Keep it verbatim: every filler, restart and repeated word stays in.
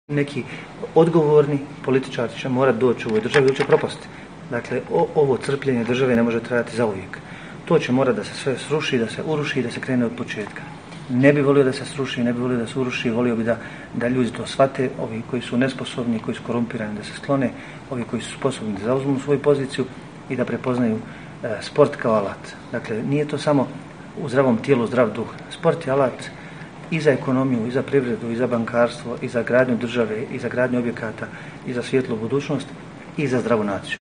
Neki odgovorni političari će morati doći u ovoj državi ili će propasti. Dakle, o, ovo crpljenje države ne može trajati zauvijek. To će morati da se sve sruši, da se uruši i da se krene od početka. Ne bi volio da se sruši, ne bi volio da se uruši, volio bi da, da ljudi to shvate, ovi koji su nesposobni, koji su korumpirani da se sklone, ovi koji su sposobni da zauzmu svoju poziciju i da prepoznaju e, sport kao alat. Dakle, nije to samo u zdravom tijelu zdrav duh. Sport je alat i za ekonomiju, i za privredu, i za bankarstvo, i za gradnju države, i za gradnju objekata, i za svijetlu budućnost, i za zdravu naciju.